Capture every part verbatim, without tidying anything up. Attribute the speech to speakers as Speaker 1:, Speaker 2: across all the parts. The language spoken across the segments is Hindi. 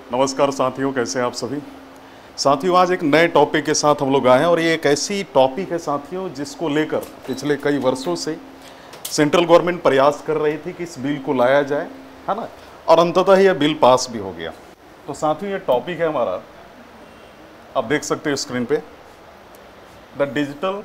Speaker 1: नमस्कार साथियों, कैसे हैं आप सभी। साथियों, आज एक नए टॉपिक के साथ हम लोग आए हैं और ये एक ऐसी टॉपिक है साथियों जिसको लेकर पिछले कई वर्षों से सेंट्रल गवर्नमेंट प्रयास कर रही थी कि इस बिल को लाया जाए, है ना, और अंततः यह बिल पास भी हो गया। तो साथियों, ये टॉपिक है हमारा, आप देख सकते हो स्क्रीन पे, the digital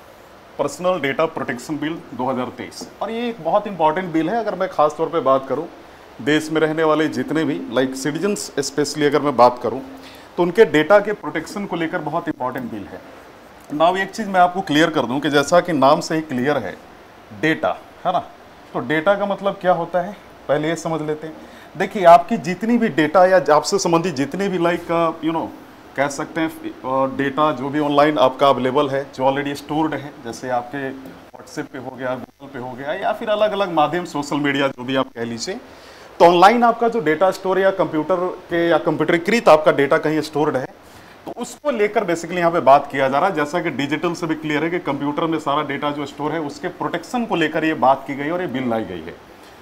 Speaker 1: personal data protection bill दो हज़ार तेईस। और ये एक बहुत इंपॉर्टेंट बिल है। अगर मैं खास तौर पे बात करूं, देश में रहने वाले जितने भी लाइक सिटीजन्स स्पेशली अगर मैं बात करूं, तो उनके डेटा के प्रोटेक्शन को लेकर बहुत इंपॉर्टेंट बिल है। नाउ एक चीज़ मैं आपको क्लियर कर दूं कि जैसा कि नाम से ही क्लियर है, डेटा, है ना, तो डेटा का मतलब क्या होता है पहले ये समझ लेते हैं। देखिए, आपकी जितनी भी डेटा या आपसे संबंधित जितने भी लाइक यू नो कह सकते हैं डेटा जो भी ऑनलाइन आपका अवेलेबल है, जो ऑलरेडी स्टोर्ड है, जैसे आपके व्हाट्सएप पे हो गया, गूगल पे हो गया, या फिर अलग अलग माध्यम सोशल मीडिया जो भी आप कह लीजिए, तो ऑनलाइन आपका जो डेटा स्टोर या कंप्यूटर के या कंप्यूटरीकृत आपका डेटा कहीं स्टोर्ड है, तो उसको लेकर बेसिकली यहाँ पे बात किया जा रहा है। जैसा कि डिजिटल से भी क्लियर है कि कंप्यूटर में सारा डेटा जो स्टोर है उसके प्रोटेक्शन को लेकर ये बात की गई और ये बिल लाई गई है।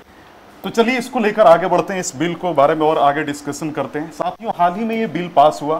Speaker 1: तो चलिए इसको लेकर आगे बढ़ते हैं, इस बिल को बारे में और आगे डिस्कशन करते हैं। साथियों, हाल ही में ये बिल पास हुआ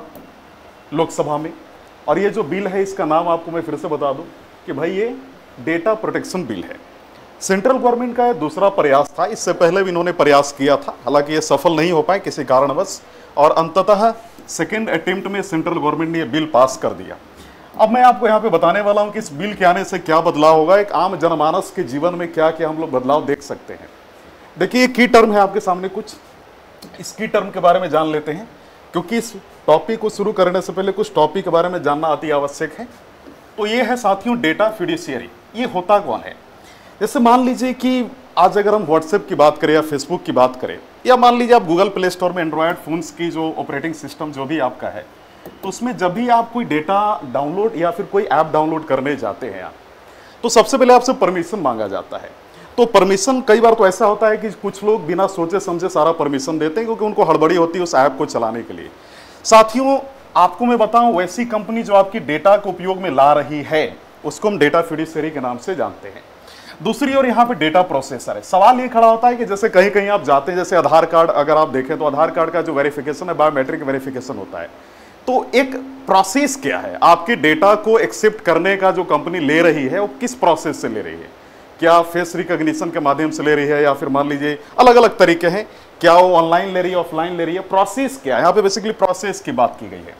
Speaker 1: लोकसभा में, और ये जो बिल है इसका नाम आपको मैं फिर से बता दूं कि भाई ये डेटा प्रोटेक्शन बिल है। सेंट्रल गवर्नमेंट का ये दूसरा प्रयास था। इससे पहले भी इन्होंने प्रयास किया था, हालांकि ये सफल नहीं हो पाए किसी कारणवश, और अंततः सेकेंड अटेम्प्ट में सेंट्रल गवर्नमेंट ने ये बिल पास कर दिया। अब मैं आपको यहाँ पे बताने वाला हूँ कि इस बिल के आने से क्या बदलाव होगा, एक आम जनमानस के जीवन में क्या क्या हम लोग बदलाव देख सकते हैं। देखिए, की टर्म है आपके सामने कुछ, इस की टर्म के बारे में जान लेते हैं, क्योंकि इस टॉपिक को शुरू करने से पहले कुछ टॉपिक के बारे में जानना अति आवश्यक है। तो ये है साथियों डेटा फिड्यूशियरी। ये होता कौन है? जैसे मान लीजिए कि आज अगर हम व्हाट्सएप की बात करें या फेसबुक की बात करें, या मान लीजिए आप गूगल प्ले स्टोर में एंड्रॉयड फोन्स की जो ऑपरेटिंग सिस्टम जो भी आपका है, तो उसमें जब भी आप कोई डेटा डाउनलोड या फिर कोई ऐप डाउनलोड करने जाते हैं आप, तो सबसे पहले आपसे परमिशन मांगा जाता है। तो परमिशन कई बार तो ऐसा होता है कि कुछ लोग बिना सोचे समझे सारा परमिशन देते हैं, क्योंकि उनको हड़बड़ी होती है उस ऐप को चलाने के लिए। साथियों, आपको मैं बताऊं, वैसी कंपनी जो आपकी डेटा को उपयोग में ला रही है उसको हम डेटा फिड्यूशियरी के नाम से जानते हैं। दूसरी ओर यहाँ पे डेटा प्रोसेसर है। सवाल ये खड़ा होता है कि जैसे कहीं कहीं आप जाते हैं, जैसे आधार कार्ड अगर आप देखें तो आधार कार्ड का जो वेरिफिकेशन है बायोमेट्रिक वेरिफिकेशन होता है। तो एक प्रोसेस क्या है, आपके डेटा को एक्सेप्ट करने का जो कंपनी ले रही है वो किस प्रोसेस से ले रही है? क्या फेस रिकॉग्निशन के माध्यम से ले रही है, या फिर मान लीजिए अलग अलग तरीके हैं, क्या वो ऑनलाइन ले रही है, ऑफलाइन ले रही है? प्रोसेस क्या है? यहाँ पे बेसिकली प्रोसेस की बात की गई है।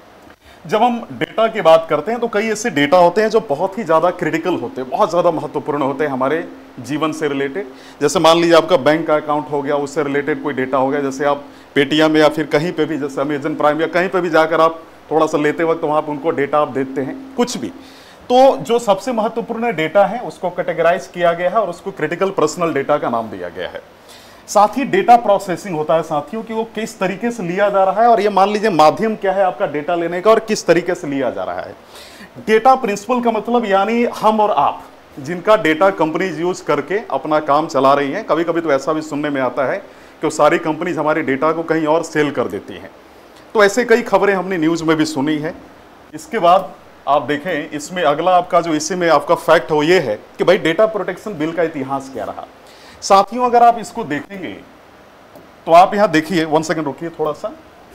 Speaker 1: जब हम डेटा की बात करते हैं तो कई ऐसे डेटा होते हैं जो बहुत ही ज़्यादा क्रिटिकल होते हैं, बहुत ज़्यादा महत्वपूर्ण होते हैं हमारे जीवन से रिलेटेड। जैसे मान लीजिए आपका बैंक का अकाउंट हो गया, उससे रिलेटेड कोई डेटा हो गया, जैसे आप पेटीएम या फिर कहीं पे भी, जैसे अमेजन प्राइम या कहीं पे भी जाकर आप थोड़ा सा लेते वक्त वहाँ पर उनको डेटा आप देते हैं, कुछ भी। तो जो सबसे महत्वपूर्ण डेटा है उसको कैटेगराइज किया गया है और उसको क्रिटिकल पर्सनल डेटा का नाम दिया गया है। साथ ही डेटा प्रोसेसिंग होता है साथियों कि वो किस तरीके से लिया जा रहा है, और ये मान लीजिए माध्यम क्या है आपका डेटा लेने का और किस तरीके से लिया जा रहा है। डेटा प्रिंसिपल का मतलब यानी हम और आप, जिनका डेटा कंपनीज यूज करके अपना काम चला रही हैं। कभी कभी तो ऐसा भी सुनने में आता है कि सारी कंपनीज हमारे डेटा को कहीं और सेल कर देती हैं। तो ऐसे कई खबरें हमने न्यूज में भी सुनी है। इसके बाद आप देखें, इसमें अगला आपका जो इसी में आपका फैक्ट हो ये है कि भाई डेटा प्रोटेक्शन बिल का इतिहास क्या रहा। साथियों, अगर आप इसको देखेंगे तो आप यहां देखिए, वन सेकंड रुकिए थोड़ा सा।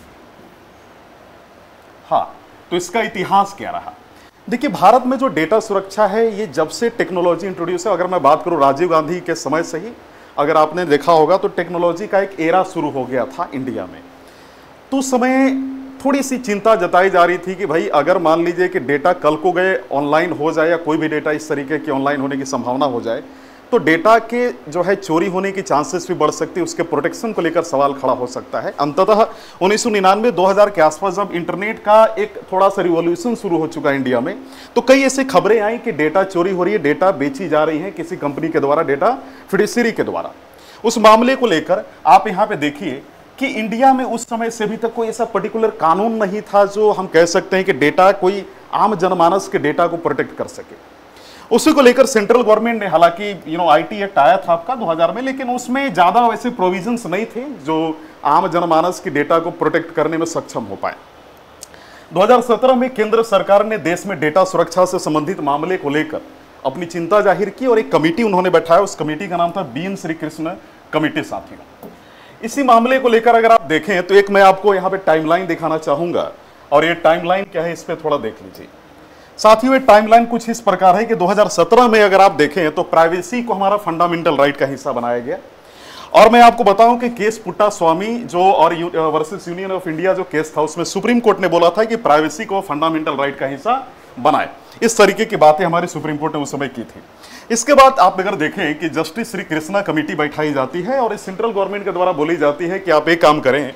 Speaker 1: हाँ, तो इसका इतिहास क्या रहा। देखिए, भारत में जो डेटा सुरक्षा है ये जब से टेक्नोलॉजी इंट्रोड्यूस है, अगर मैं बात करूं राजीव गांधी के समय से ही, अगर आपने देखा होगा तो टेक्नोलॉजी का एक एरा शुरू हो गया था इंडिया में। तो उस समय थोड़ी सी चिंता जताई जा रही थी कि भाई अगर मान लीजिए कि डेटा कल को गए ऑनलाइन हो जाए, या कोई भी डेटा इस तरीके की ऑनलाइन होने की संभावना हो जाए, तो डेटा के जो है चोरी होने की चांसेस भी बढ़ सकती है, उसके प्रोटेक्शन को लेकर सवाल खड़ा हो सकता है। अंततः उन्नीस सौ निन्यानवे दो हज़ार के आसपास जब इंटरनेट का एक थोड़ा सा रिवॉल्यूशन शुरू हो चुका है इंडिया में, तो कई ऐसी खबरें आई कि डेटा चोरी हो रही है, डेटा बेची जा रही है किसी कंपनी के द्वारा, डेटा फिड्यूशियरी के द्वारा। उस मामले को लेकर आप यहाँ पे देखिए कि इंडिया में उस समय से भी तक कोई ऐसा पर्टिकुलर कानून नहीं था जो हम कह सकते हैं कि डेटा कोई आम जनमानस के डेटा को प्रोटेक्ट कर सके। उसी को लेकर सेंट्रल गवर्नमेंट ने, हालांकि यू नो आईटी एक्ट आया था आपका दो हज़ार में, लेकिन उसमें ज्यादा वैसे प्रोविजंस नहीं थे जो आम जनमानस की डेटा को प्रोटेक्ट करने में सक्षम हो पाए। दो हज़ार सत्रह में केंद्र सरकार ने देश में डेटा सुरक्षा से संबंधित मामले को लेकर अपनी चिंता जाहिर की और एक कमेटी उन्होंने बैठाया। उस कमेटी का नाम था B N Shri Krishna committee. साथियों, इसी मामले को लेकर अगर आप देखें तो एक मैं आपको यहां पे टाइमलाइन दिखाना चाहूंगा, और ये टाइमलाइन क्या है इस पे थोड़ा देख लीजिए साथियों। ये टाइमलाइन कुछ इस प्रकार है कि दो हज़ार सत्रह में अगर आप देखें तो प्राइवेसी को हमारा फंडामेंटल राइट का हिस्सा बनाया गया, और मैं आपको बताऊं कि केस पुट्टा स्वामी जो और वर्सेस यूनियन ऑफ इंडिया जो केस था उसमें सुप्रीम कोर्ट ने बोला था कि प्राइवेसी को फंडामेंटल राइट का हिस्सा बनाए। इस तरीके की बातें हमारी सुप्रीम कोर्ट ने उस समय की थी। इसके बाद आप अगर देखें कि जस्टिस श्री कृष्णा कमेटी बैठाई जाती है और इस सेंट्रल गवर्नमेंट के द्वारा बोली जाती है कि आप एक काम करें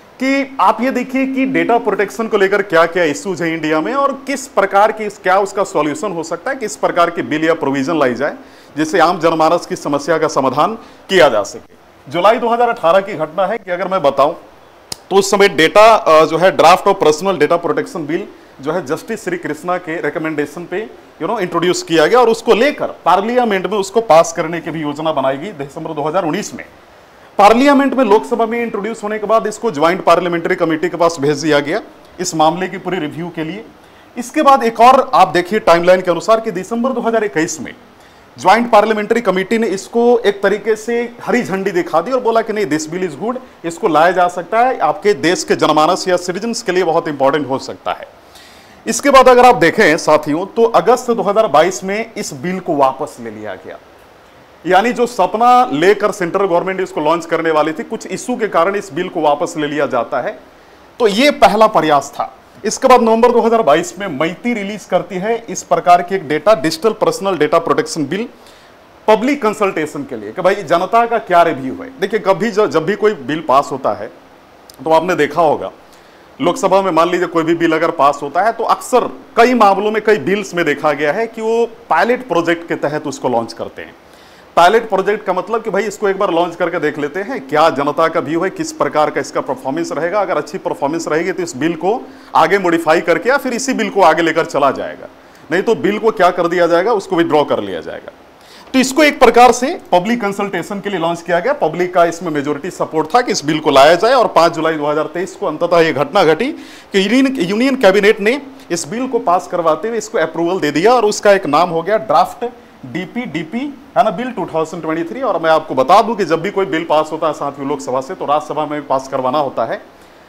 Speaker 1: कि आप ये देखिए कि डेटा प्रोटेक्शन को लेकर क्या क्या इश्यूज है इंडिया में और किस प्रकार की क्या उसका सॉल्यूशन हो सकता है, किस प्रकार की बिल या प्रोविजन लाई जाए जिससे आम जनमानस की समस्या का समाधान किया जा सके। जुलाई दो हज़ार अठारह की घटना है कि अगर मैं बताऊं तो उस समय डेटा जो है draft of personal data protection bill जो है जस्टिस श्री कृष्णा के रिकमेंडेशन पे यू नो इंट्रोड्यूस किया गया, और उसको लेकर पार्लियामेंट में उसको पास करने की भी योजना बनाई गई दिसंबर दो हज़ार उन्नीस में। पार्लियामेंट में लोकसभा में इंट्रोड्यूस होने के बाद इसको ज्वाइंट पार्लियामेंट्री कमेटी के पास भेज दिया गया इस मामले की पूरी रिव्यू के लिए। इसके बाद एक और आप देखिए टाइमलाइन के अनुसार कि दिसंबर दो हज़ार इक्कीस में ज्वाइंट पार्लियामेंट्री कमेटी ने इसको एक तरीके से हरी झंडी दिखा दी और बोला कि नहीं दिस बिल इज गुड, इसको लाया जा सकता है, आपके देश के जनमानस या सिटीजन्स के लिए बहुत इंपॉर्टेंट हो सकता है। इसके बाद अगर आप देखें साथियों तो अगस्त दो हज़ार बाईस में इस बिल को वापस ले लिया गया, यानी जो सपना लेकर सेंट्रल गवर्नमेंट इसको लॉन्च करने वाली थी, कुछ इशू के कारण इस बिल को वापस ले लिया जाता है। तो ये पहला प्रयास था। इसके बाद नवंबर दो हज़ार बाईस में मैती रिलीज करती है इस प्रकार की एक data digital personal data protection bill public consultation के लिए कि भाई जनता का क्या रिव्यू है। देखिए कभी जब भी कोई बिल पास होता है तो आपने देखा होगा लोकसभा में मान लीजिए कोई भी बिल अगर पास होता है तो अक्सर कई मामलों में कई बिल्स में देखा गया है कि वो पायलट प्रोजेक्ट के तहत उसको लॉन्च करते हैं। पायलट प्रोजेक्ट का मतलब कि भाई इसको एक बार लॉन्च करके देख लेते हैं क्या जनता का व्यू है, किस प्रकार का इसका परफॉर्मेंस रहेगा। अगर अच्छी परफॉर्मेंस रहेगी तो इस बिल को आगे मॉडिफाई करके या फिर इसी बिल को आगे लेकर चला जाएगा, नहीं तो बिल को क्या कर दिया जाएगा, उसको विड्रॉ कर लिया जाएगा। तो इसको एक प्रकार से पब्लिक कंसल्टेशन के लिए लॉन्च किया गया। पब्लिक का इसमें मेजोरिटी सपोर्ट था कि इस बिल को लाया जाए, और पाँच जुलाई दो हज़ार तेईस को अंततः यह घटना घटी कि यूनियन यूनियन कैबिनेट ने इस बिल को पास करवाते हुए इसको अप्रूवल दे दिया, और उसका एक नाम हो गया ड्राफ्ट डीपी डीपी है ना बिल दो हज़ार तेईस। और मैं आपको बता दूं कि जब भी कोई बिल पास होता है साथियों लोकसभा से तो राज्यसभा में पास करवाना होता है,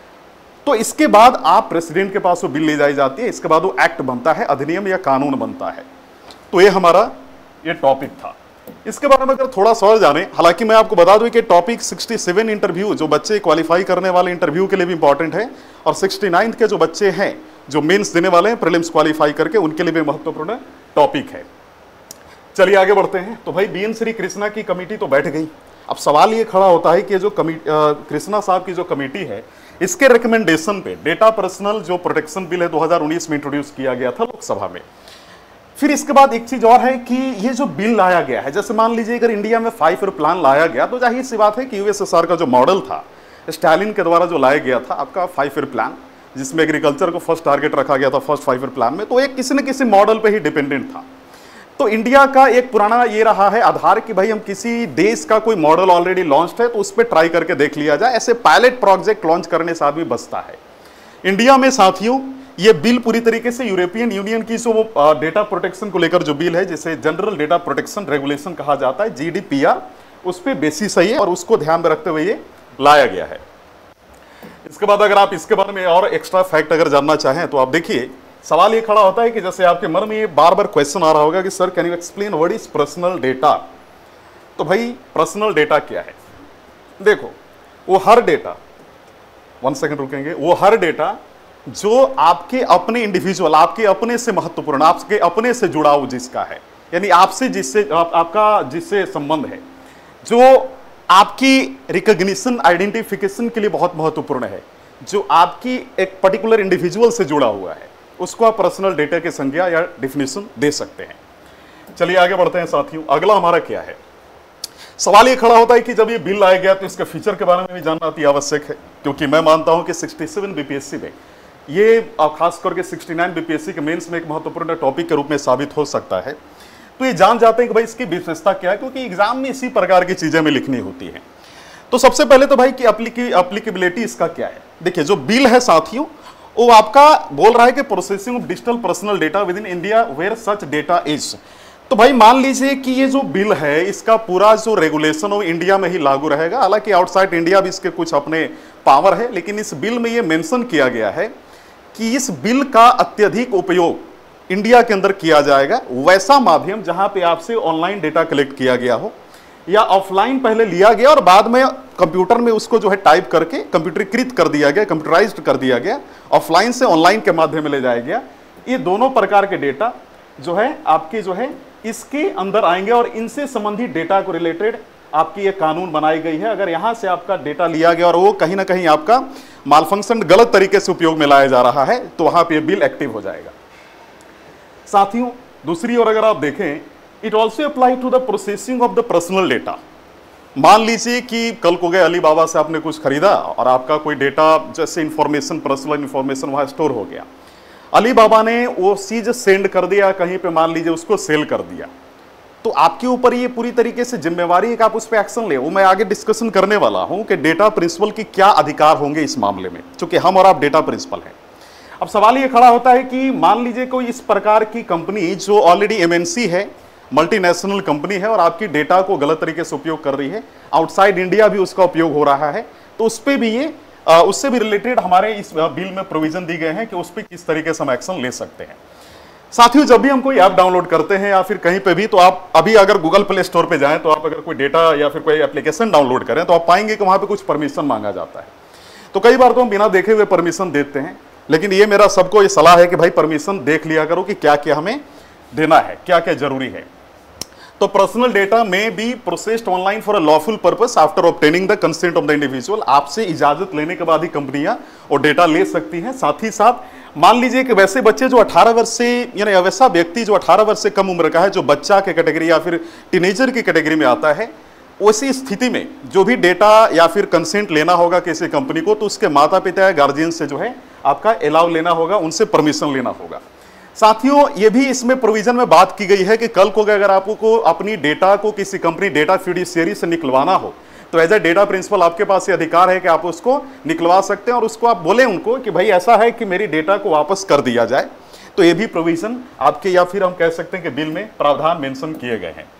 Speaker 1: तो इसके बाद आप प्रेसिडेंट के पास वो बिल ले जाई जाती है, इसके बाद वो एक्ट बनता है, अधिनियम या कानून बनता है। तो ये हमारा ये टॉपिक था। इसके बारे में अगर थोड़ा सा और जाने, हालांकि मैं आपको बता दूं कि टॉपिक सड़सठ इंटरव्यू जो बच्चे क्वालिफाई करने वाले इंटरव्यू के लिए भी इंपॉर्टेंट है, और उनहत्तर के जो बच्चे हैं जो मेंस देने वाले हैं प्रीलिम्स क्वालिफाई करके, उनके लिए भी महत्वपूर्ण टॉपिक है। चलिए आगे बढ़ते हैं। तो भाई बी एन श्री कृष्णा की कमेटी तो बैठ गई। अब सवाल ये खड़ा होता है कि जो कमेटी कृष्णा साहब की जो कमेटी है इसके रिकमेंडेशन पे डेटा पर्सनल जो प्रोटेक्शन बिल है दो हज़ार उन्नीस में इंट्रोड्यूस किया गया था लोकसभा में। फिर इसके बाद एक चीज और है कि ये जो बिल लाया गया है, जैसे मान लीजिए अगर इंडिया में फाइव ईयर प्लान लाया गया तो जाहिर सी बात है कि यूएसएसआर का जो मॉडल था स्टालिन के द्वारा जो लाया गया था आपका फाइव ईयर प्लान, जिसमें एग्रीकल्चर को फर्स्ट टारगेट रखा गया था फर्स्ट फाइव ईयर प्लान में, तो एक किसी न किसी मॉडल पे ही डिपेंडेंट था। तो इंडिया का एक पुराना ये रहा है आधार कि भाई हम किसी देश का कोई मॉडल ऑलरेडी लॉन्च है तो उस पर ट्राई करके देख लिया जाए, ऐसे पायलट प्रोजेक्ट लॉन्च करने से आदमी बचता है। इंडिया में साथियों ये बिल पूरी तरीके से यूरोपियन यूनियन की जो डेटा प्रोटेक्शन को लेकर जो बिल है जिसे जनरल डेटा प्रोटेक्शन रेगुलेशन कहा जाता है जीडीपीआर, उस पर बेसिस है और उसको ध्यान में रखते हुए ये लाया गया है। इसके बाद अगर आप इसके बारे में और एक्स्ट्रा फैक्ट अगर जानना चाहें तो आप देखिए सवाल ये खड़ा होता है कि जैसे आपके मन में ये बार बार क्वेश्चन आ रहा होगा कि sir can you explain what is personal data. तो भाई पर्सनल डेटा क्या है? देखो वो हर डेटा, वन सेकंड रुकेंगे, वो हर डेटा जो आपके अपने इंडिविजुअल, आपके अपने से महत्वपूर्ण, आपके अपने से जुड़ाव जिसका है, यानी आपसे जिससे आप, आपका जिससे संबंध है, जो आपकी रिकॉग्निशन आइडेंटिफिकेशन के लिए बहुत महत्वपूर्ण है, जो आपकी एक पर्टिकुलर इंडिविजुअल से जुड़ा हुआ है, उसको आप पर्सनल डेटा की संज्ञा या डिफिनेशन दे सकते हैं। चलिए आगे बढ़ते हैं साथियों। अगला हमारा क्या है? सवाल ये खड़ा होता है कि जब ये बिल लाया गया तो इसके फीचर के बारे में भी जानना अति आवश्यक है, क्योंकि मैं मानता हूं कि सड़सठ बीपीएससी में ये खास करके उनहत्तर बीपीएससी के मेंस में एक महत्वपूर्ण टॉपिक के रूप में साबित हो सकता है। तो ये जान जाते हैं कि भाई इसकी विशेषता क्या है, क्योंकि एग्जाम में इसी प्रकार की चीजें में लिखनी होती है। तो सबसे पहले तो भाई कि एप्लीकेबिलिटी इसका क्या है? देखिए जो बिल है साथियों वो आपका बोल रहा है कि processing of digital personal data within India where such data is, तो भाई मान लीजिए कि ये जो बिल है इसका पूरा जो रेगुलेशन वो इंडिया में ही लागू रहेगा, हालांकि आउटसाइड इंडिया भी इसके कुछ अपने पावर है, लेकिन इस बिल में ये मेंशन किया गया है कि इस बिल का अत्यधिक उपयोग इंडिया के अंदर किया जाएगा वैसा माध्यम जहां पे आपसे ऑनलाइन डेटा कलेक्ट किया गया हो या ऑफलाइन पहले लिया गया और बाद में कंप्यूटर में उसको जो है टाइप करके कंप्यूटरीकृत कर दिया गया, कंप्यूटराइज्ड कर दिया गया, ऑफलाइन से ऑनलाइन के माध्यम में ले जाया गया। ये दोनों प्रकार के डेटा जो है आपके जो है इसके अंदर आएंगे और इनसे संबंधित डेटा को रिलेटेड आपकी ये कानून बनाई गई है। अगर यहां से आपका डेटा लिया गया और वो कहीं ना कहीं आपका मालफंक्शन गलत तरीके से उपयोग में लाया जा रहा है तो वहां पे बिल एक्टिव हो जाएगा। साथियों दूसरी ओर अगर आप देखें, it also apply to the processing of the personal data. मान लीजिए कि कल को गए अली बाबा से आपने कुछ खरीदा और आपका कोई डेटा जैसे इंफॉर्मेशन, पर्सनल इंफॉर्मेशन वहां स्टोर हो गया, अली बाबा ने वो चीज सेंड कर दिया कहीं पे, मान लीजिए उसको सेल कर दिया, तो आपके ऊपर ये पूरी तरीके से जिम्मेवारी है कि आप उस पर एक्शन ले। वो मैं आगे डिस्कशन करने वाला हूं कि डेटा प्रिंसिपल की क्या अधिकार होंगे इस मामले में, क्योंकि हम और आप डेटा प्रिंसिपल हैं। अब सवाल ये खड़ा होता है कि मान लीजिए कोई इस प्रकार की कंपनी जो ऑलरेडी एमएनसी है, मल्टीनेशनल कंपनी है और आपकी डेटा को गलत तरीके से उपयोग कर रही है, आउटसाइड इंडिया भी उसका उपयोग हो रहा है, तो उस पर भी ये आ, उससे भी रिलेटेड हमारे इस बिल में प्रोविजन दी गए हैं कि उस पर किस तरीके से हम एक्शन ले सकते हैं। साथियों जब भी हम कोई ऐप डाउनलोड करते हैं या फिर कहीं पे भी, तो आप अभी अगर गूगल प्ले स्टोर पे जाएं तो आप अगर कोई डेटा या फिर कोई एप्लीकेशन डाउनलोड करें तो आप पाएंगे कि वहां पे कुछ परमिशन मांगा जाता है। तो कई बार तो हम बिना देखे हुए परमिशन देते हैं, लेकिन ये मेरा सबको ये सलाह है कि भाई परमिशन देख लिया करो कि क्या क्या हमें देना है, क्या क्या जरूरी है। तो पर्सनल डेटा में be processed online for a lawful purpose after obtaining the consent of the individual. आपसे इजाजत लेने के बाद ही कंपनियां और डेटा ले सकती हैं। साथ ही साथ मान लीजिए कि वैसे बच्चे जो अठारह वर्ष से यानी वैसा व्यक्ति जो अठारह वर्ष से कम उम्र का है, जो बच्चा के कैटेगरी या फिर टीनेजर की कैटेगरी में आता है, उसी स्थिति में जो भी डेटा या फिर कंसेंट लेना होगा किसी कंपनी को, तो उसके माता पिता या गार्जियन से जो है आपका अलाउ लेना होगा, उनसे परमिशन लेना होगा। साथियों ये भी इसमें प्रोविजन में बात की गई है कि कल को अगर आपको अपनी डेटा को किसी कंपनी डेटा फिड्यूशियरी से निकलवाना हो तो एज ए डेटा प्रिंसिपल आपके पास ये अधिकार है कि आप उसको निकलवा सकते हैं और उसको आप बोले उनको कि भाई ऐसा है कि मेरी डेटा को वापस कर दिया जाए। तो ये भी प्रोविजन आपके या फिर हम कह सकते हैं कि बिल में प्रावधान मेंशन किए गए हैं।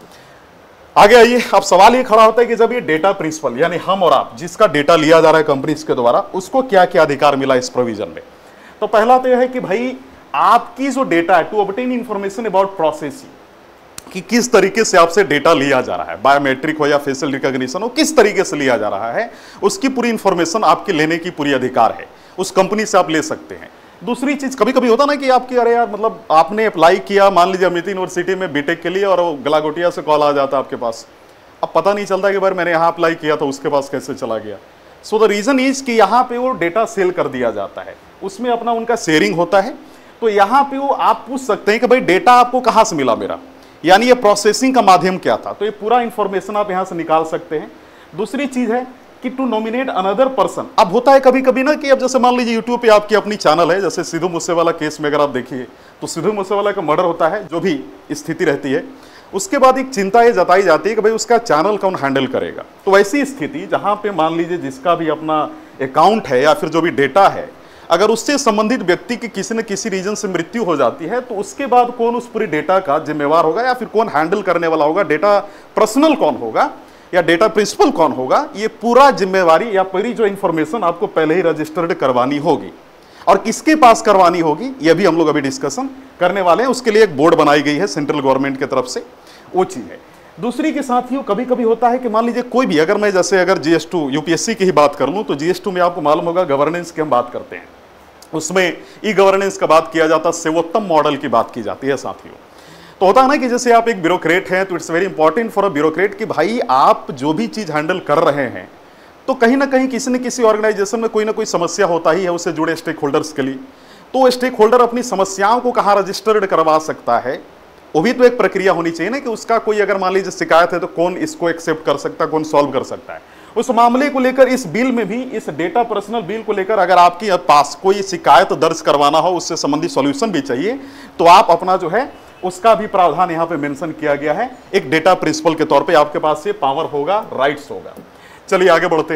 Speaker 1: आगे आइए, अब सवाल ये खड़ा होता है कि जब ये डेटा प्रिंसिपल यानी हम और आप जिसका डेटा लिया जा रहा है कंपनी के द्वारा, उसको क्या क्या अधिकार मिला इस प्रोविजन में। तो पहला तो यह है कि भाई आपकी जो डेटा है, to obtain information about processing, कि किस तरीके से आपसे डेटा लिया जा रहा है, बायोमेट्रिक हो या फेशियल रिकॉग्निशन हो, किस तरीके से लिया जा रहा है, उसकी पूरी इंफॉर्मेशन आपके लेने की पूरी अधिकार है, उस कंपनी से आप ले सकते हैं। दूसरी चीज, कभी कभी होता ना कि आपकी अरे यार मतलब आपने अप्लाई किया मान लीजिए अमित यूनिवर्सिटी में बीटेक के लिए और गलागोटिया से कॉल आ जाता है आपके पास, अब पता नहीं चलता कि बार मैंने यहाँ अप्लाई किया था उसके पास कैसे चला गया। सो द रीजन इज कि यहाँ पे वो डेटा सेल कर दिया जाता है, उसमें अपना उनका शेयरिंग होता है। तो यहाँ पे वो आप पूछ सकते हैं कि भाई डेटा आपको कहाँ से मिला मेरा, यानी ये प्रोसेसिंग का माध्यम क्या था, तो ये पूरा इंफॉर्मेशन आप यहाँ से निकाल सकते हैं। दूसरी चीज है कि टू नॉमिनेट अनदर पर्सन। अब होता है कभी कभी ना कि अब जैसे मान लीजिए यूट्यूब पे आपकी अपनी चैनल है, जैसे सिद्धू मूसेवाला केस में अगर आप देखिए तो सिद्धू मूसेवाला का मर्डर होता है, जो भी स्थिति रहती है, उसके बाद एक चिंता ये जताई जाती है कि भाई उसका चैनल कौन हैंडल करेगा। तो वैसी स्थिति जहां पे मान लीजिए जिसका भी अपना अकाउंट है या फिर जो भी डेटा है, अगर उससे संबंधित व्यक्ति की किसी न किसी रीजन से मृत्यु हो जाती है तो उसके बाद कौन उस पूरी डेटा का जिम्मेवार होगा या फिर कौन हैंडल करने वाला होगा, डेटा पर्सनल कौन होगा या डेटा प्रिंसिपल कौन होगा, ये पूरा जिम्मेवारी या पूरी जो इंफॉर्मेशन आपको पहले ही रजिस्टर्ड करवानी होगी। और किसके पास करवानी होगी ये भी हम लोग अभी डिस्कशन करने वाले हैं। उसके लिए एक बोर्ड बनाई गई है सेंट्रल गवर्नमेंट की तरफ से, वो चीज है। दूसरी के साथियों कभी कभी होता है कि मान लीजिए कोई भी, अगर मैं जैसे अगर जी एस टू यूपीएससी की ही बात कर लूँ तो जी एस टू में आपको मालूम होगा गवर्नेंस की हम बात करते हैं, उसमें ई गवर्नेंस का बात किया जाता है, सेवोत्तम मॉडल की बात की जाती है साथियों। तो होता है ना कि जैसे आप एक ब्यूरोक्रेट हैं तो it's very important for a bureaucrat कि भाई आप जो भी चीज हैंडल कर रहे हैं तो कहीं ना कहीं किसी न किसी ऑर्गेनाइजेशन में कोई ना कोई समस्या होता ही है उससे जुड़े स्टेक होल्डर्स के लिए। तो स्टेक होल्डर अपनी समस्याओं को कहाँ रजिस्टर्ड करवा सकता है, वो भी तो एक प्रक्रिया होनी चाहिए ना कि उसका कोई अगर मान लीजिए शिकायत है तो कौन इसको एक्सेप्ट कर सकता है, कौन सॉल्व कर सकता है। उस मामले को लेकर इस बिल में भी, इस डेटा पर्सनल बिल को लेकर अगर आपके पास कोई शिकायत दर्ज करवाना हो, उससे संबंधित सॉल्यूशन भी चाहिए, तो आप अपना जो है उसका भी प्रावधान यहाँ पे मेंशन किया गया है। एक डेटा प्रिंसिपल के तौर पे आपके पास ये पावर होगा, राइट्स होगा। चलिए आगे बढ़ते हैं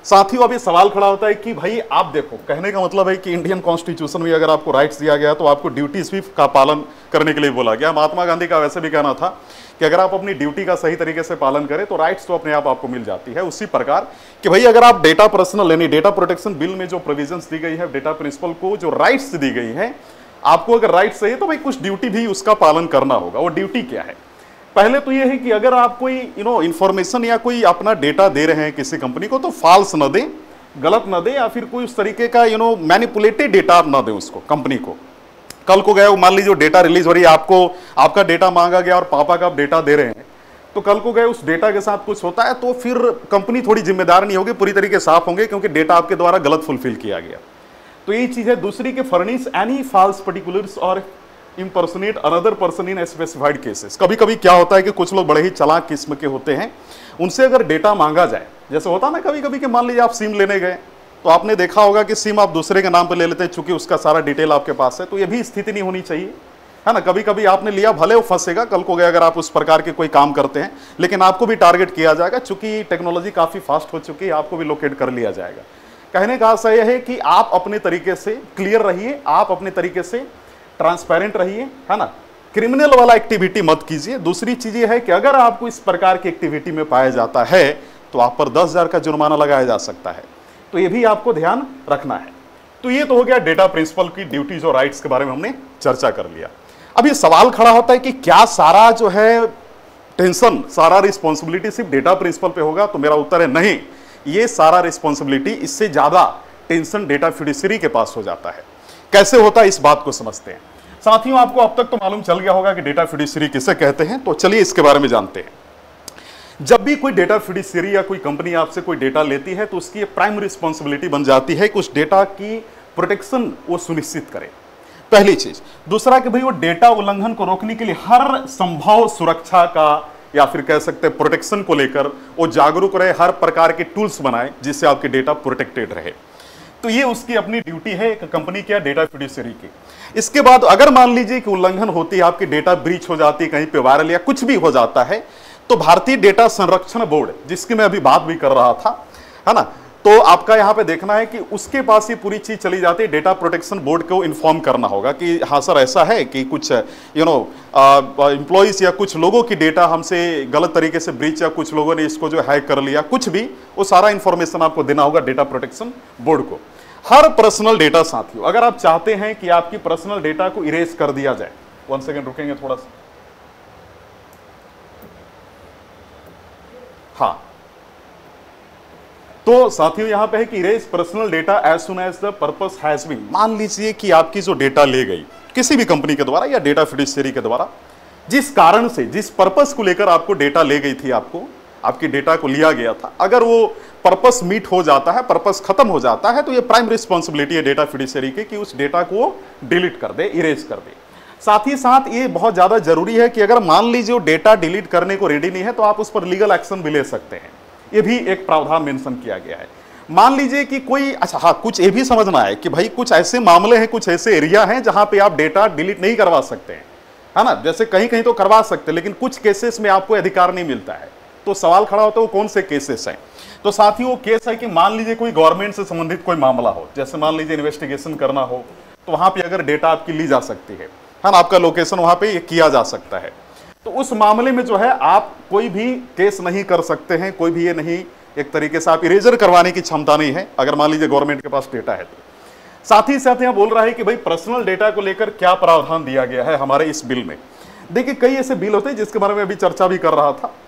Speaker 1: साथियों अब ये सवाल खड़ा होता है कि भाई आप देखो, कहने का मतलब है कि इंडियन कॉन्स्टिट्यूशन में अगर आपको राइट्स दिया गया तो आपको ड्यूटीज भी का पालन करने के लिए बोला गया। महात्मा गांधी का वैसे भी कहना था कि अगर आप अपनी ड्यूटी का सही तरीके से पालन करें तो राइट्स तो अपने आप आपको मिल जाती है। उसी प्रकार कि भाई अगर आप डेटा पर्सनल यानी डेटा प्रोटेक्शन बिल में जो प्रोविजंस दी गई है, डेटा प्रिंसिपल को जो राइट्स दी गई है, आपको अगर राइट्स है तो भाई कुछ ड्यूटी भी उसका पालन करना होगा। वो ड्यूटी क्या है? पहले तो ये है कि अगर आप कोई यू नो इंफॉर्मेशन या कोई अपना डेटा दे रहे हैं किसी कंपनी को तो फॉल्स न दें, गलत न दें, या फिर कोई उस तरीके का यू नो मैनिपुलेटेड डेटा न दें उसको कंपनी को। कल को गए मान लीजिए डेटा रिलीज हो रही है, आपको आपका डेटा मांगा गया और पापा का आप डेटा दे रहे हैं, तो कल को गए उस डेटा के साथ कुछ होता है तो फिर कंपनी थोड़ी जिम्मेदार नहीं होगी, पूरी तरीके साफ होंगे क्योंकि डेटा आपके द्वारा गलत फुलफिल किया गया। तो यही चीज है। दूसरी के फर्निश एनी फॉल्स पर्टिकुलर्स और impersonate another person in specified cases. कभी कभी क्या होता है कि कुछ लोग बड़े ही चालाक किस्म के होते हैं, उनसे अगर डेटा मांगा जाए, जैसे होता ना कभी कभी कि मान लीजिए आप सिम लेने गए तो आपने देखा होगा कि सिम आप दूसरे के नाम पर ले लेते हैं चूंकि उसका सारा डिटेल आपके पास है, तो ये भी स्थिति नहीं होनी चाहिए, है ना। कभी कभी आपने लिया, भले वो फंसेगा, कल को गए अगर आप उस प्रकार के कोई काम करते हैं, लेकिन आपको भी टारगेट किया जाएगा, चूंकि टेक्नोलॉजी काफी फास्ट हो चुकी है, आपको भी लोकेट कर लिया जाएगा। कहने का आशा यह है कि आप अपने तरीके से क्लियर रहिए, आप अपने तरीके से ट्रांसपेरेंट रहिए, है ना। क्रिमिनल वाला एक्टिविटी मत कीजिए। दूसरी चीज ये है कि अगर आपको इस प्रकार की एक्टिविटी में पाया जाता है तो आप पर दस हजार का जुर्माना लगाया जा सकता है, तो ये भी आपको ध्यान रखना है। तो ये तो हो गया डेटा प्रिंसिपल की ड्यूटीज और राइट्स के बारे में हमने चर्चा कर लिया। अब ये सवाल खड़ा होता है कि क्या सारा जो है टेंशन, सारा रिस्पॉन्सिबिलिटी सिर्फ डेटा प्रिंसिपल पे होगा? तो मेरा उत्तर है नहीं, ये सारा रिस्पॉन्सिबिलिटी, इससे ज्यादा टेंशन डेटा फिडुशियरी के पास हो जाता है। कैसे होता है इस बात को समझते हैं। साथियों आपको अब तक तो मालूम चल गया होगा कि डेटा फिडुशियरी किसे कहते हैं, तो चलिए इसके बारे में जानते हैं। जब भी कोई डेटा फिडुशियरी या कोई कंपनी आपसे कोई डेटा लेती है तो उसकी प्राइम रिस्पॉन्सिबिलिटी बन जाती है कि उस डेटा की प्रोटेक्शन वो सुनिश्चित करे, पहली चीज। दूसरा कि भाई वो डेटा उल्लंघन को रोकने के लिए हर संभव सुरक्षा का या फिर कह सकते हैं प्रोटेक्शन को लेकर वो जागरूक रहे, हर प्रकार के टूल्स बनाए जिससे आपके डेटा प्रोटेक्टेड रहे। तो ये उसकी अपनी ड्यूटी है एक कंपनी की, डेटा फिडुशियरी की। इसके बाद अगर मान लीजिए कि उल्लंघन होती है, आपकी डेटा ब्रीच हो जाती है, कहीं पे वायरल या कुछ भी हो जाता है, तो भारतीय डेटा संरक्षण बोर्ड, जिसकी मैं अभी बात भी कर रहा था, है ना, तो आपका यहां पे देखना है कि उसके पास ये पूरी चीज चली जाती है। डेटा प्रोटेक्शन बोर्ड को इन्फॉर्म करना होगा कि हाँ सर ऐसा है कि कुछ यू नो एम्प्लॉइज या कुछ लोगों की डेटा हमसे गलत तरीके से ब्रीच या कुछ लोगों ने इसको जो हैक कर लिया, कुछ भी, वो सारा इंफॉर्मेशन आपको देना होगा डेटा प्रोटेक्शन बोर्ड को। हर पर्सनल डेटा साथियों, अगर आप चाहते हैं कि आपकी पर्सनल डेटा को इरेज कर दिया जाए, वन सेकेंड रुकेंगे थोड़ा सा, हाँ, तो साथियों यहां पे है कि erase personal data as soon as the purpose has been. मान लीजिए कि आपकी जो डेटा ले गई किसी भी कंपनी के द्वारा या डेटा फिडुशियरी के द्वारा, जिस कारण से, जिस पर्पस को लेकर आपको डेटा ले गई थी, आपको आपकी डेटा को लिया गया था, अगर वो पर्पस मीट हो जाता है, पर्पस खत्म हो जाता है, तो ये प्राइम रिस्पॉन्सिबिलिटी है डेटा फिडुशियरी की कि उस डेटा को डिलीट कर दे, इरेज कर दे। साथ ही साथ ये बहुत ज्यादा जरूरी है कि अगर मान लीजिए वो डेटा डिलीट करने को रेडी नहीं है तो आप उस पर लीगल एक्शन भी ले सकते हैं। ये भी एक प्रावधान मेंशन किया गया है। मान लीजिए कि कोई, अच्छा हाँ, कुछ ये भी समझना है कि भाई कुछ ऐसे मामले हैं, कुछ ऐसे एरिया हैं जहां पे आप डेटा डिलीट नहीं करवा सकते हैं, है ना। जैसे कहीं कहीं तो करवा सकते हैं, लेकिन कुछ केसेस में आपको अधिकार नहीं मिलता है। तो सवाल खड़ा होता है वो कौन से केसेस हैं। तो साथियों वो केस है कि मान लीजिए कोई गवर्नमेंट से संबंधित कोई मामला हो, जैसे मान लीजिए इन्वेस्टिगेशन करना हो, तो वहां पे अगर डेटा आपकी ली जा सकती है, है ना, आपका लोकेशन वहां पे ये किया जा सकता है, तो उस मामले में जो है आप कोई भी केस नहीं कर सकते हैं, कोई भी ये नहीं, एक तरीके से आप इरेजर करवाने की क्षमता नहीं है अगर मान लीजिए गवर्नमेंट के पास डेटा है तो। साथ ही साथ यहां बोल रहा है कि भाई पर्सनल डेटा को लेकर क्या प्रावधान दिया गया है हमारे इस बिल में। देखिए कई ऐसे बिल होते हैं जिसके बारे में अभी चर्चा भी कर रहा था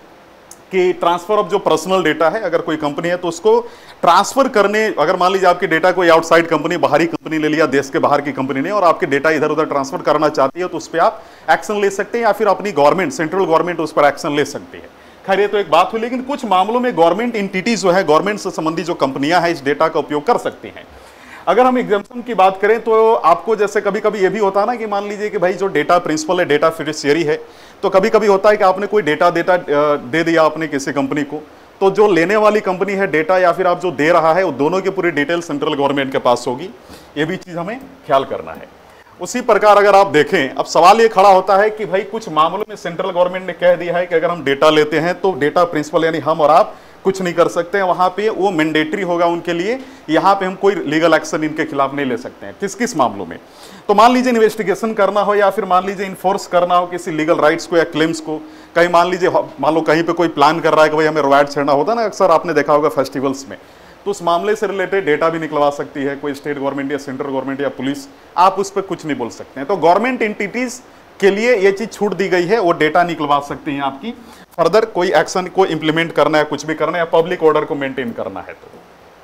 Speaker 1: कि ट्रांसफर ऑफ जो पर्सनल डेटा है, अगर कोई कंपनी है तो उसको ट्रांसफर करने, अगर मान लीजिए आपके डेटा कोई आउटसाइड कंपनी, बाहरी कंपनी ले लिया, देश के बाहर की कंपनी ने, और आपके डेटा इधर उधर ट्रांसफर करना चाहती है, तो उस पर आप एक्शन ले सकते हैं या फिर अपनी गवर्नमेंट, सेंट्रल गवर्नमेंट उस पर एक्शन ले सकती है। खैर ये तो एक बात हुई, लेकिन कुछ मामलों में गवर्नमेंट एंटिटीज जो है, गवर्नमेंट से संबंधित जो कंपनियां हैं, इस डेटा का उपयोग कर सकती हैं। अगर हम एग्जाम्पशन की बात करें तो आपको जैसे कभी कभी ये भी होता है ना कि मान लीजिए कि भाई जो डेटा प्रिंसिपल है, डेटा फिडुशियरी है, तो कभी कभी होता है कि आपने कोई डेटा डेटा दे दिया आपने किसी कंपनी को, तो जो लेने वाली कंपनी है डेटा या फिर आप जो दे रहा है, वो दोनों की पूरी डिटेल सेंट्रल गवर्नमेंट के पास होगी। ये भी चीज हमें ख्याल करना है। उसी प्रकार अगर आप देखें, अब सवाल ये खड़ा होता है कि भाई कुछ मामलों में सेंट्रल गवर्नमेंट ने कह दिया है कि अगर हम डेटा लेते हैं तो डेटा प्रिंसिपल यानी हम और आप कुछ नहीं कर सकते हैं, वहां पे वो मैंडेटरी होगा उनके लिए। यहाँ पे हम कोई लीगल एक्शन इनके खिलाफ नहीं ले सकते हैं। किस किस मामलों में? तो मान लीजिए इन्वेस्टिगेशन करना हो, या फिर मान लीजिए इन्फोर्स करना हो किसी लीगल राइट्स को या क्लेम्स को। कहीं मान लीजिए, मान लो कहीं पे कोई प्लान कर रहा है कि भाई हमें रॉयट छेड़ना होता है ना, अक्सर आपने देखा होगा फेस्टिवल्स में, तो उस मामले से रिलेटेड डेटा भी निकलवा सकती है कोई स्टेट गवर्नमेंट या सेंट्रल गवर्नमेंट या पुलिस। आप उस पर कुछ नहीं बोल सकते हैं। तो गवर्नमेंट एंटिटीज के लिए ये चीज छूट दी गई है, वो डेटा निकलवा सकती हैं आपकी। फर्दर कोई एक्शन को इंप्लीमेंट करना है, कुछ भी करना है, या पब्लिक ऑर्डर को मेंटेन करना है। तो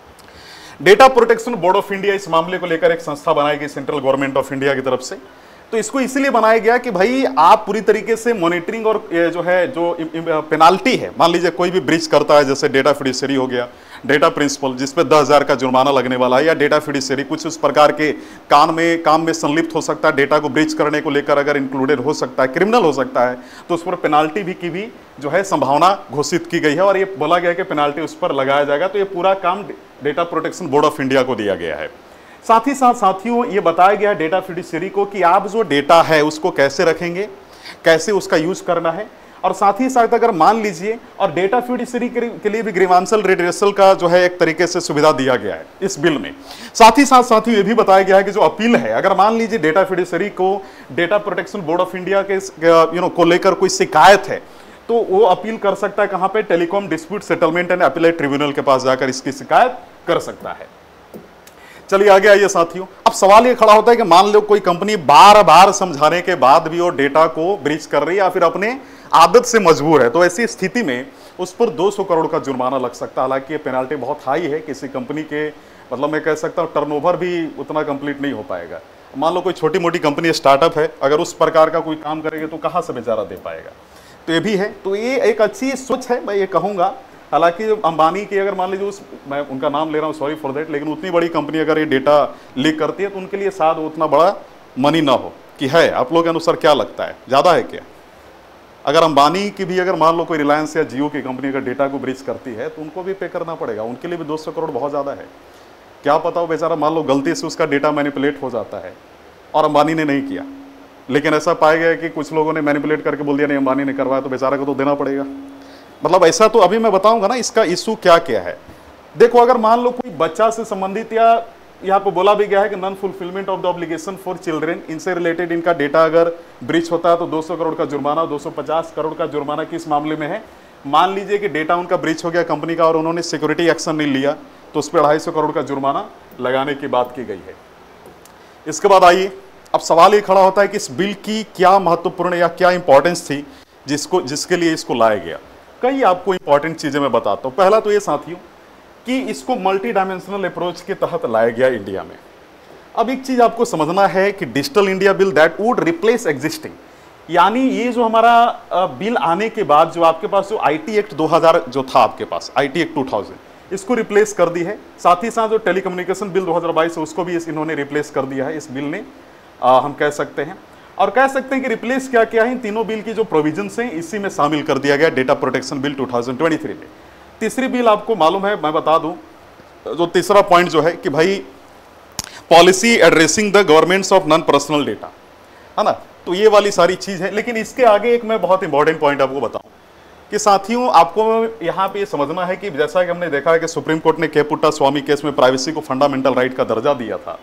Speaker 1: data protection board of India इस मामले को लेकर एक संस्था बनाई गई सेंट्रल गवर्नमेंट ऑफ इंडिया की तरफ से। तो इसको इसलिए बनाया गया कि भाई आप पूरी तरीके से मॉनिटरिंग और जो है जो पेनाल्टी है, मान लीजिए कोई भी ब्रीच करता है, जैसे डेटा फिडुशियरी हो गया, डेटा प्रिंसिपल जिसपे दस हजार का जुर्माना लगने वाला है, या डेटा फिडुशियरी कुछ उस प्रकार के काम में काम में संलिप्त हो सकता है, डेटा को ब्रीच करने को लेकर अगर इंक्लूडेड हो सकता है, क्रिमिनल हो सकता है, तो उस पर पेनाल्टी भी की भी जो है संभावना घोषित की गई है, और ये बोला गया है कि पेनाल्टी उस पर लगाया जाएगा। तो ये पूरा काम data protection board of India को दिया गया है। साथ ही साथ साथियों ये बताया गया है डेटा फिडुशियरी को कि आप जो डेटा है उसको कैसे रखेंगे, कैसे उसका यूज करना है, और साथ ही साथ अगर मान लीजिए, और डेटा फिडुशियरी के लिए भी ग्रीवांसल रिड्रेसल का जो है एक तरीके से सुविधा दिया गया है इस बिल में। साथ ही साथ साथियों ये भी बताया गया है कि जो अपील है, अगर मान लीजिए डेटा फिडुशियरी को data protection board of India के यू नो को लेकर कोई शिकायत है, तो वो अपील कर सकता है कहां पे? Telecom dispute settlement and appellate tribunal के पास जाकर इसकी शिकायत कर सकता है। चलिए आगे आइए साथियों। अब सवाल ये खड़ा होता है कि मान लो कोई कंपनी बार बार समझाने के बाद भी वो डेटा को ब्रीच कर रही है या फिर अपने आदत से मजबूर है, तो ऐसी स्थिति में उस पर दो सौ करोड़ का जुर्माना लग सकता है। हालांकि ये पेनाल्टी बहुत हाई है, किसी कंपनी के मतलब मैं कह सकता हूँ टर्नओवर भी उतना कंप्लीट नहीं हो पाएगा। मान लो कोई छोटी मोटी कंपनी स्टार्टअप है, अगर उस प्रकार का कोई काम करेगी तो कहाँ से बेचारा दे पाएगा? तो ये भी है। तो ये एक अच्छी सोच है, मैं ये कहूँगा। हालांकि अंबानी की अगर मान लीजिए, उस मैं उनका नाम ले रहा हूँ, सॉरी फॉर दैट, लेकिन उतनी बड़ी कंपनी अगर ये डेटा लीक करती है तो उनके लिए शायद उतना बड़ा मनी ना हो। कि है आप लोगों के अनुसार क्या लगता है, ज़्यादा है क्या? अगर अंबानी की भी अगर मान लो कोई रिलायंस या जियो की कंपनी अगर डेटा को ब्रीच करती है तो उनको भी पे करना पड़ेगा, उनके लिए भी दो सौ करोड़ बहुत ज़्यादा है। क्या पता हो बेचारा मान लो गलती से उसका डेटा मैनिपुलेट हो जाता है और अंबानी ने नहीं किया, लेकिन ऐसा पाया गया कि कुछ लोगों ने मैनिपुलेट करके बोल दिया नहीं अंबानी ने करवाया, तो बेचारा को तो देना पड़ेगा। मतलब ऐसा तो अभी मैं बताऊंगा ना इसका इशू क्या क्या है। देखो अगर मान लो कोई बच्चा से संबंधित, या यहाँ पे बोला भी गया है कि non fulfilment of the obligation for children, इनसे रिलेटेड इनका डेटा अगर ब्रीच होता है तो दो सौ करोड़ का जुर्माना, दो सौ पचास करोड़ का जुर्माना किस मामले में है? मान लीजिए कि डेटा उनका ब्रीच हो गया कंपनी का और उन्होंने सिक्योरिटी एक्शन नहीं लिया, तो उस पर अढ़ाई सौ करोड़ का जुर्माना लगाने की बात की गई है। इसके बाद आइए, अब सवाल ये खड़ा होता है कि इस बिल की क्या महत्वपूर्ण या क्या इंपॉर्टेंस थी जिसको जिसके लिए इसको लाया गया। कई आपको इंपॉर्टेंट चीजें मैं बताता हूं। पहला तो ये साथियों कि इसको मल्टी डायमेंशनल अप्रोच के तहत लाया गया इंडिया में। अब एक चीज आपको समझना है कि digital India bill that would replace existing, यानी ये जो हमारा बिल आने के बाद जो आपके पास जो आईटी एक्ट दो हज़ार जो था आपके पास आईटी एक्ट दो हज़ार, इसको रिप्लेस कर दी है। साथ ही साथ जो टेलीकम्युनिकेशन बिल दो हज़ार बाईस है उसको भी इस इन्होंने रिप्लेस कर दिया है इस बिल ने, आ, हम कह सकते हैं। और कह सकते हैं कि रिप्लेस क्या क्या है, इन तीनों बिल की जो प्रोविजंस हैं इसी में शामिल कर दिया गया डेटा प्रोटेक्शन बिल दो हज़ार तेईस में। तीसरी बिल आपको मालूम है, मैं बता दूं, जो तीसरा पॉइंट जो है कि भाई policy addressing the governments of non personal data, है ना। तो ये वाली सारी चीज है। लेकिन इसके आगे एक मैं बहुत इंपॉर्टेंट पॉइंट आपको बताऊं कि साथियों आपको यहाँ पे समझना है कि जैसा कि हमने देखा है कि सुप्रीम कोर्ट ने केपुट्टा स्वामी केस में प्राइवेसी को फंडामेंटल राइट का दर्जा दिया था,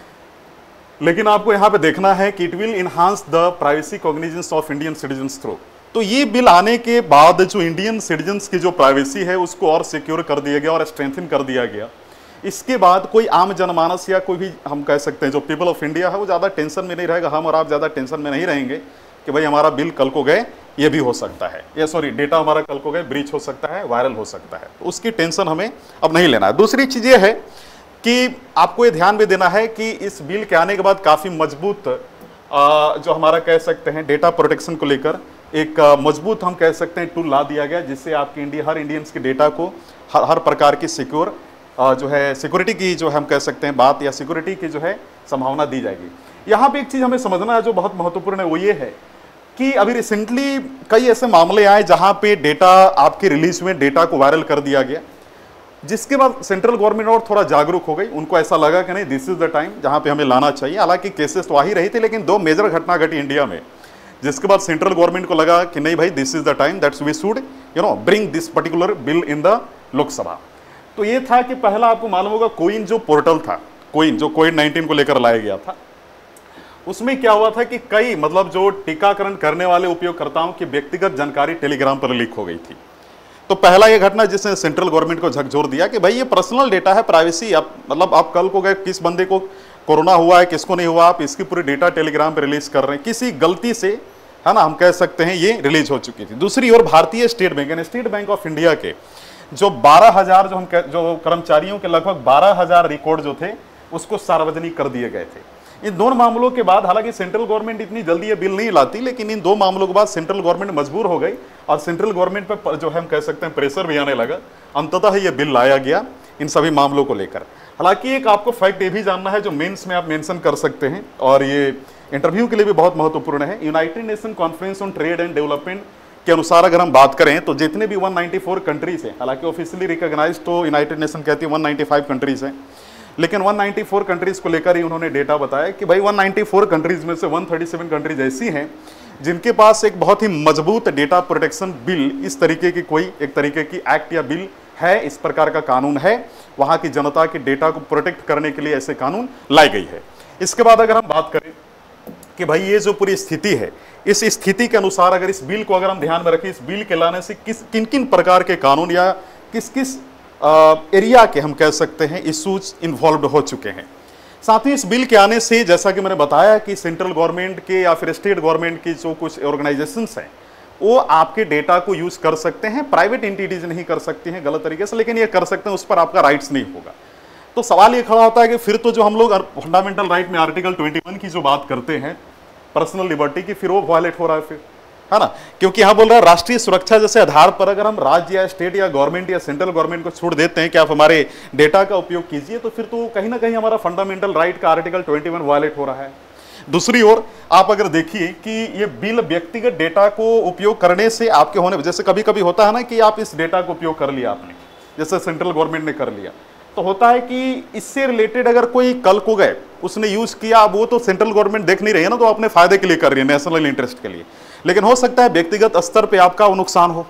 Speaker 1: लेकिन आपको यहाँ पे देखना है कि it will enhance the privacy cognizance of Indian citizens through. तो ये बिल आने के बाद जो इंडियन सिटीजन्स की जो प्राइवेसी है उसको और सिक्योर कर दिया गया और स्ट्रेंथन कर दिया गया। इसके बाद कोई आम जनमानस या कोई भी हम कह सकते हैं जो पीपल ऑफ इंडिया है वो ज़्यादा टेंशन में नहीं रहेगा। हम और आप ज़्यादा टेंशन में नहीं रहेंगे कि भाई हमारा बिल कल को गए ये भी हो सकता है, या सॉरी डेटा हमारा कल को गए ब्रीच हो सकता है, वायरल हो सकता है, तो उसकी टेंशन हमें अब नहीं लेना है। दूसरी चीज़ ये है कि आपको ये ध्यान भी देना है कि इस बिल के आने के बाद काफ़ी मजबूत जो हमारा कह सकते हैं डेटा प्रोटेक्शन को लेकर एक मजबूत हम कह सकते हैं टूल ला दिया गया, जिससे आपके इंडिया हर इंडियंस के डेटा को हर हर प्रकार की सिक्योर जो है सिक्योरिटी की जो हम कह सकते हैं बात या सिक्योरिटी की जो है संभावना दी जाएगी। यहाँ पे एक चीज़ हमें समझना है जो बहुत महत्वपूर्ण है, वो ये है कि अभी रिसेंटली कई ऐसे मामले आए जहाँ पे डेटा आपके रिलीज में डेटा को वायरल कर दिया गया, जिसके बाद सेंट्रल गवर्नमेंट और थोड़ा जागरूक हो गई। उनको ऐसा लगा कि नहीं दिस इज द टाइम जहाँ पे हमें लाना चाहिए। हालांकि केसेस तो आ ही रही थी, लेकिन दो मेजर घटना घटी इंडिया में, जिसके बाद सेंट्रल गवर्नमेंट को लगा कि नहीं भाई this is the time that's we should you know bring this particular bill in the Lok Sabha. तो ये था कि पहला आपको मालूम होगा कोइन जो पोर्टल था, कोइन जो कोविड नाइन्टीन को लेकर लाया गया था, उसमें क्या हुआ था कि कई मतलब जो टीकाकरण करने वाले उपयोगकर्ताओं की व्यक्तिगत जानकारी टेलीग्राम पर लीक हो गई थी। तो पहला ये घटना जिसने सेंट्रल गवर्नमेंट को झकझोर दिया कि भाई ये पर्सनल डेटा है, प्राइवेसी, आप मतलब आप कल को गए किस बंदे को कोरोना हुआ है किसको नहीं हुआ, आप इसकी पूरी डेटा टेलीग्राम पर रिलीज कर रहे हैं, किसी गलती से, है ना, हम कह सकते हैं ये रिलीज हो चुकी थी। दूसरी ओर भारतीय स्टेट बैंक यानी स्टेट बैंक ऑफ इंडिया के जो बारह हजार जो हम जो कर्मचारियों के लगभग बारह हजार रिकॉर्ड जो थे उसको सार्वजनिक कर दिए गए थे। इन दोनों मामलों के बाद, हालांकि सेंट्रल गवर्नमेंट इतनी जल्दी ये बिल नहीं लाती, लेकिन इन दो मामलों के बाद सेंट्रल गवर्नमेंट मजबूर हो गई और सेंट्रल गवर्नमेंट पे जो है हम कह सकते हैं प्रेशर भी आने लगा। अंततः ये बिल लाया गया इन सभी मामलों को लेकर। हालांकि एक आपको फैक्ट ये भी जानना है जो मेंस में आप मेंशन कर सकते हैं और ये इंटरव्यू के लिए भी बहुत महत्वपूर्ण है। United Nation Conference on Trade and Development के अनुसार अगर हम बात करें तो जितने भी एक सौ चौरानवे कंट्रीज हैं, हालांकि ऑफिशियली रिकॉग्नाइज तो यूनाइटेड नेशन कहती है एक सौ पचानवे कंट्रीज हैं, लेकिन एक सौ चौरानवे कंट्रीज को लेकर ही उन्होंने डेटा बताया कि भाई एक सौ चौरानवे कंट्रीज में से एक सौ सैंतीस कंट्रीज ऐसी हैं जिनके पास एक बहुत ही मजबूत डेटा प्रोटेक्शन बिल, इस तरीके की कोई एक तरीके की एक्ट या बिल है, इस प्रकार का कानून है, वहां की जनता के डेटा को प्रोटेक्ट करने के लिए ऐसे कानून लाई गई है। इसके बाद अगर हम बात करें कि भाई ये जो पूरी स्थिति है, इस स्थिति के अनुसार अगर इस बिल को अगर हम ध्यान में रखें, इस बिल के लाने से किस किन किन प्रकार के कानून या किस किस एरिया के हम कह सकते हैं इश्यूज इन्वॉल्व हो चुके हैं। साथ ही इस बिल के आने से, जैसा कि मैंने बताया कि सेंट्रल गवर्नमेंट के या फिर स्टेट गवर्नमेंट की जो कुछ ऑर्गेनाइजेशंस हैं वो आपके डेटा को यूज कर सकते हैं, प्राइवेट एंटिटीज नहीं कर सकती हैं गलत तरीके से, लेकिन ये कर सकते हैं, उस पर आपका राइट्स नहीं होगा। तो सवाल ये खड़ा होता है कि फिर तो जो हम लोग फंडामेंटल राइट में आर्टिकल इक्कीस की जो बात करते हैं पर्सनल लिबर्टी की, फिर वो वायलेट हो रहा है फिर, है ना, क्योंकि यहां बोल रहा है राष्ट्रीय सुरक्षा जैसे आधार पर अगर हम राज्य या स्टेट या गवर्नमेंट या सेंट्रल गवर्नमेंट को छूट देते हैं कि आप हमारे डेटा का उपयोग कीजिए, तो फिर तो कहीं ना कहीं हमारा फंडामेंटल राइट का आर्टिकल इक्कीस वायलेट हो रहा है। दूसरी ओर आप अगर देखिए कि ये बिल व्यक्तिगत डेटा को उपयोग करने से आपके होने, जैसे कभी कभी होता है ना कि आप इस डेटा को उपयोग कर लिया आपने, जैसे सेंट्रल गवर्नमेंट ने कर लिया, तो होता है कि इससे रिलेटेड अगर कोई कल को गए उसने यूज किया, अब वो तो सेंट्रल गवर्नमेंट देख नहीं रही है ना, तो अपने फायदे के लिए कर रही है, नेशनल इंटरेस्ट के लिए, लेकिन हो सकता है व्यक्तिगत स्तर पे आपका वो नुकसान हो।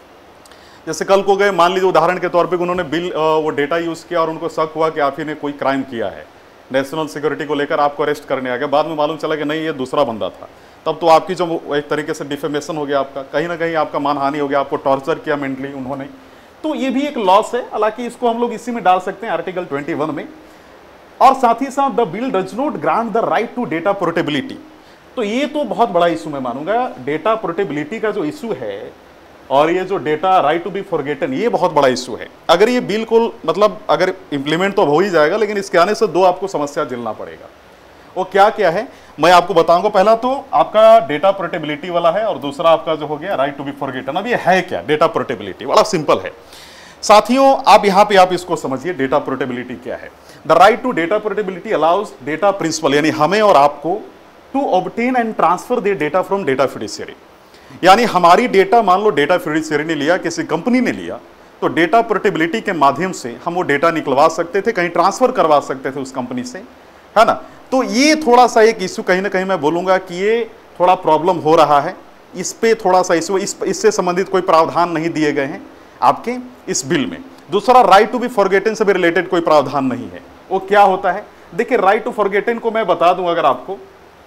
Speaker 1: जैसे कल को गए, मान लीजिए उदाहरण के तौर पे उन्होंने बिल वो डेटा यूज किया और उनको शक हुआ कि आप ही ने कोई क्राइम किया है, नेशनल सिक्योरिटी को लेकर आपको अरेस्ट करने आ गया, बाद में मालूम चला कि नहीं ये दूसरा बंदा था, तब तो आपकी जो एक तरीके से डिफेमेशन हो गया, आपका कहीं ना कहीं आपका मानहानि हो गया, आपको टॉर्चर किया मेंटली उन्होंने, तो ये भी एक लॉस है। हालांकि इसको हम लोग इसी में डाल सकते हैं आर्टिकल इक्कीस में। और साथ ही साथ the bill does not grant the right to data portability, तो ये तो बहुत बड़ा इशू मैं मानूंगा, डेटा पोर्टेबिलिटी का जो इशू है और ये जो data right to be forgotten, ये बहुत बड़ा इशू है। अगर ये बिल को मतलब अगर इंप्लीमेंट तो हो ही जाएगा, लेकिन इसके आने से दो आपको समस्या झेलना पड़ेगा। वो क्या क्या है मैं आपको बताऊंगा। पहला तो आपका डेटा पोर्टेबिलिटी वाला है और दूसरा आपका जो हो गया राइट टू बी फॉरगेटन। अब ये है क्या डेटा पोर्टेबिलिटी, बड़ा सिंपल है साथियों, आप यहां पे आप इसको समझिए डेटा पोर्टेबिलिटी क्या है। The right to data portability allows data principal, यानी हमें और आपको to obtain and transfer the data from data fiduciary, यानी हमारी डेटा मान लो डेटा फिडुशियरी ने लिया, किसी कंपनी ने लिया, तो डेटा पोर्टेबिलिटी के माध्यम से हम वो डेटा निकलवा सकते थे, कहीं ट्रांसफर करवा सकते थे उस कंपनी से, है ना। तो ये थोड़ा सा एक इशू कहीं ना कहीं मैं बोलूंगा कि ये थोड़ा प्रॉब्लम हो रहा है, इस पे थोड़ा सा इशू, इस इससे संबंधित कोई प्रावधान नहीं दिए गए हैं आपके इस बिल में। दूसरा राइट टू बी फॉरगेटन से भी रिलेटेड कोई प्रावधान नहीं है। वो क्या होता है, देखिए राइट टू फॉरगेटन को मैं बता दूं अगर आपको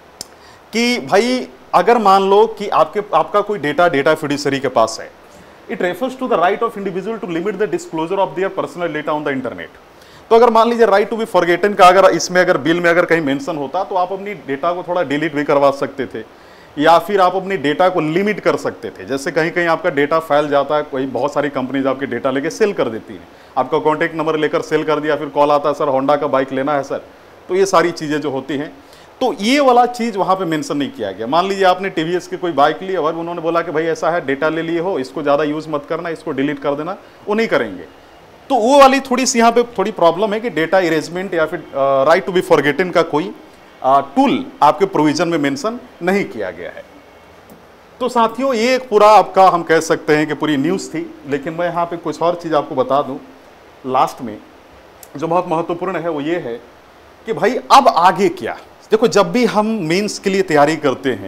Speaker 1: कि भाई अगर मान लो कि आपके आपका कोई डेटा डेटा फिडुशियरी के पास है, it refers to the right of individual to limit the disclosure of their personal data on the internet. तो अगर मान लीजिए राइट टू बी फॉरगेटन का अगर इसमें अगर बिल में अगर कहीं मेंशन होता तो आप अपनी डेटा को थोड़ा डिलीट भी करवा सकते थे, या फिर आप अपनी डेटा को लिमिट कर सकते थे। जैसे कहीं कहीं आपका डेटा फैल जाता है, कोई बहुत सारी कंपनीज आपके डेटा लेके सेल कर देती हैं, आपका कॉन्टैक्ट नंबर लेकर सेल कर दिया, फिर कॉल आता है सर होंडा का बाइक लेना है सर, तो ये सारी चीज़ें जो होती हैं, तो ये वाला चीज़ वहाँ पे मेंशन नहीं किया गया। मान लीजिए आपने टीवीएस की कोई बाइक ली और उन्होंने बोला कि भाई ऐसा है डेटा ले लिए हो, इसको ज़्यादा यूज़ मत करना, इसको डिलीट कर देना, वो नहीं करेंगे। तो वो वाली थोड़ी सी यहाँ पे थोड़ी प्रॉब्लम है कि डेटा इरेजमेंट या फिर राइट टू बी फॉरगेटन का कोई टूल आपके प्रोविजन में मेंशन नहीं किया गया है। तो साथियों ये एक पूरा आपका हम कह सकते हैं कि पूरी न्यूज़ थी, लेकिन मैं यहाँ पे कुछ और चीज़ आपको बता दूँ लास्ट में जो बहुत महत्वपूर्ण है, वो ये है कि भाई अब आगे क्या। देखो जब भी हम मेंस के लिए तैयारी करते हैं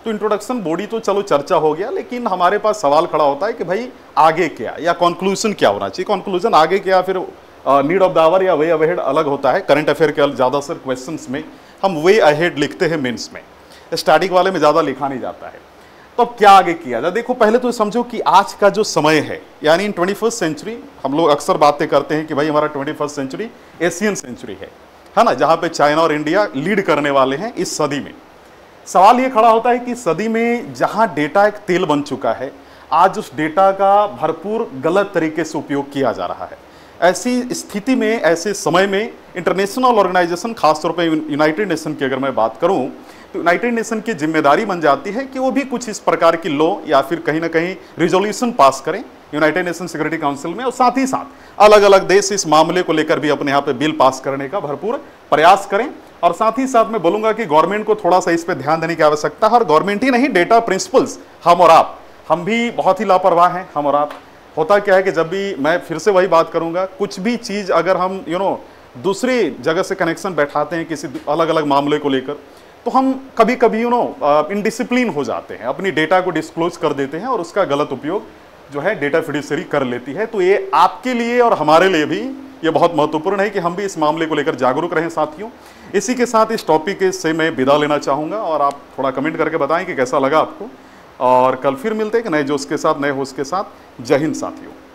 Speaker 1: तो इंट्रोडक्शन बॉडी तो चलो चर्चा हो गया, लेकिन हमारे पास सवाल खड़ा होता है कि भाई आगे क्या या कंक्लूजन क्या होना चाहिए। कंक्लूजन आगे क्या, फिर नीड ऑफ द आवर या वे अहेड अलग होता है। करंट अफेयर के ज़्यादातर क्वेश्चंस में हम वे अहेड लिखते हैं मेंस में, स्टैटिक वाले में ज़्यादा लिखा नहीं जाता है। तो अब क्या आगे किया जाए? देखो पहले तो समझो कि आज का जो समय है, यानी इन ट्वेंटी फर्स्ट सेंचुरी, हम लोग अक्सर बातें करते हैं कि भाई हमारा twenty first century Asian century है है ना, जहाँ पे चाइना और इंडिया लीड करने वाले हैं इस सदी में। सवाल ये खड़ा होता है कि सदी में जहाँ डेटा एक तेल बन चुका है, आज उस डेटा का भरपूर गलत तरीके से उपयोग किया जा रहा है। ऐसी स्थिति में, ऐसे समय में इंटरनेशनल ऑर्गेनाइजेशन, खासतौर पे यूनाइटेड नेशन की अगर मैं बात करूं, तो यूनाइटेड नेशन की जिम्मेदारी बन जाती है कि वो भी कुछ इस प्रकार की लॉ या फिर कहीं ना कहीं रिजोल्यूशन पास करें यूनाइटेड नेशन सिक्योरिटी काउंसिल में, और साथ ही साथ अलग अलग देश इस मामले को लेकर भी अपने यहाँ पे बिल पास करने का भरपूर प्रयास करें। और साथ ही साथ मैं बोलूंगा कि गवर्नमेंट को थोड़ा सा इस पर ध्यान देने की आवश्यकता है। और गवर्नमेंट ही नहीं, डेटा प्रिंसिपल्स, हम और आप, हम भी बहुत ही लापरवाह हैं। हम और आप, होता क्या है कि जब भी, मैं फिर से वही बात करूंगा, कुछ भी चीज़ अगर हम यू नो दूसरी जगह से कनेक्शन बैठाते हैं किसी अलग अलग मामले को लेकर, तो हम कभी कभी यू नो इनडिसिप्लिन हो जाते हैं, अपनी डेटा को डिस्क्लोज कर देते हैं और उसका गलत उपयोग जो है डेटा फिड्यूसरी कर लेती है। तो ये आपके लिए और हमारे लिए भी ये बहुत महत्वपूर्ण है कि हम भी इस मामले को लेकर जागरूक रहें साथियों। इसी के साथ इस टॉपिक से मैं विदा लेना चाहूँगा, और आप थोड़ा कमेंट करके बताएं कि कैसा लगा आपको, और कल फिर मिलते हैं कि नए जोश के साथ, नए होश के साथ। जय हिंद साथियों।